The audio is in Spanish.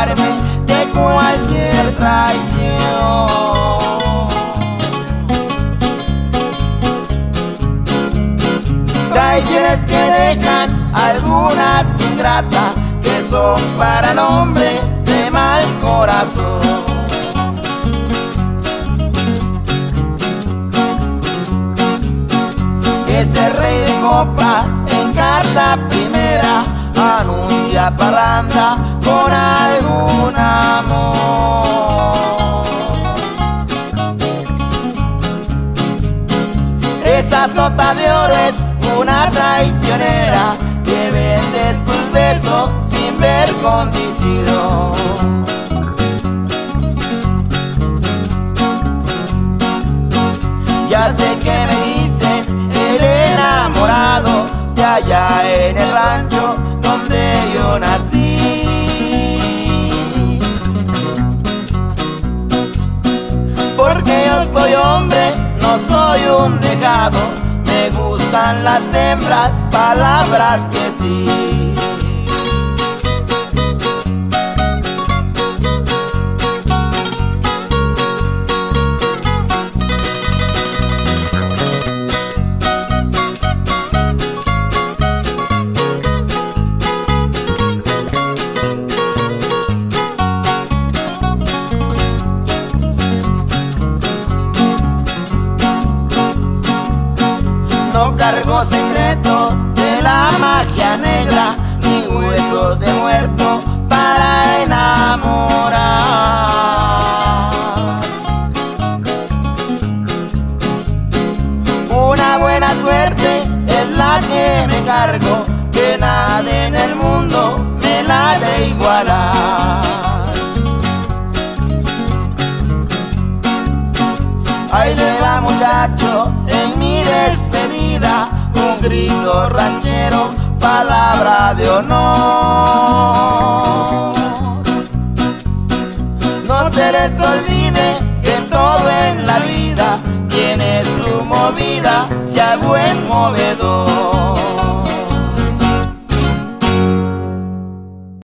salvarme de cualquier traición. Traiciones que dejan algunas ingratas, que son para el hombre de mal corazón. Ese rey de copa en carta primera anuncia parranda con algún amor. Esa sota de oro es una traicionera que vende sus besos sin ver condición. Ya sé que me dicen el enamorado de allá en el rancho donde yo nací, porque yo soy hombre, no soy un dejado. Me gustan las hembras, palabras que sí. No cargo secretos de la magia negra, ni huesos de muerto para enamorar. Una buena suerte es la que me cargo, que nadie en el mundo me la de igualar. Ahí le va, muchacho, en mi despedida, un grito ranchero, palabra de honor. No se les olvide que todo en la vida tiene su movida, sea buen movedor.